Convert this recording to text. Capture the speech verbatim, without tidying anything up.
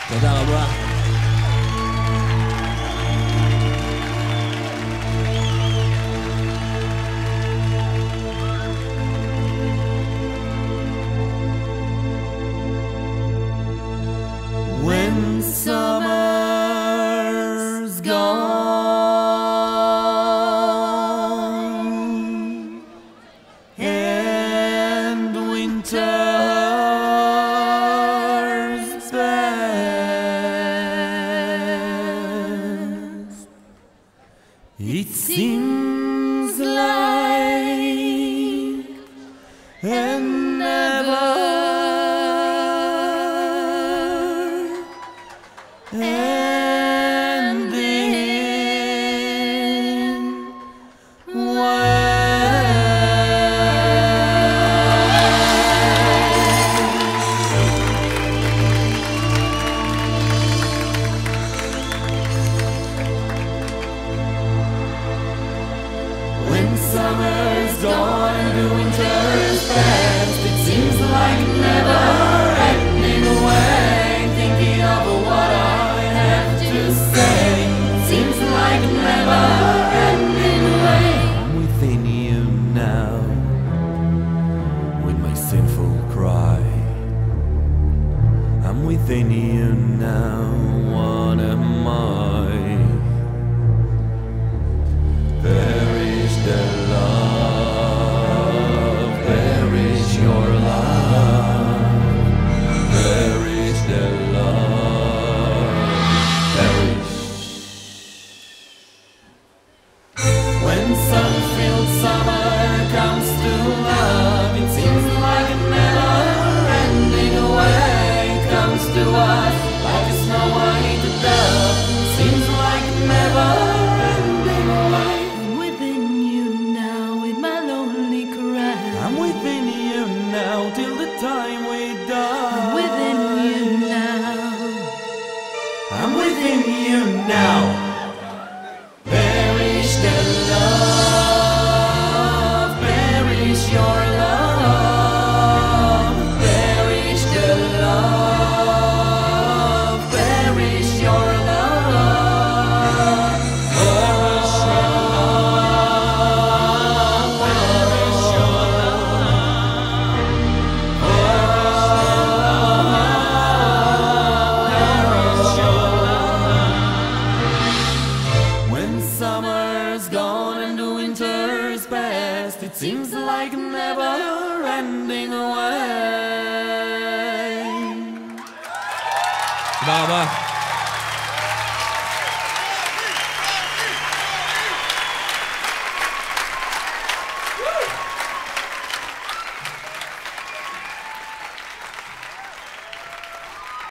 תודה רבה. When summer's gone and winter's past, it seems like an never ending when summer's gone and the winter's past, it seems like never ending away. Thinking of what I have to say, seems like never ending away. I'm within you now, with my sinful cry. I'm within you now, what am I? There is the love, there is your love, there is the love, there is. When sun-filled summer comes to love, it seems like a never-ending away. Comes to us like a snow white dove, seems like never-ending away. I'm within you now with my lonely cry. I'm within you now till the time we die. I'm within you now. I'm within you now. Perish the love, perish your love, perish the love, perish your love, perish your love, perish your love, perish your love. When summer's gone and the winter's past, it seems like never ending away. תודה רבה.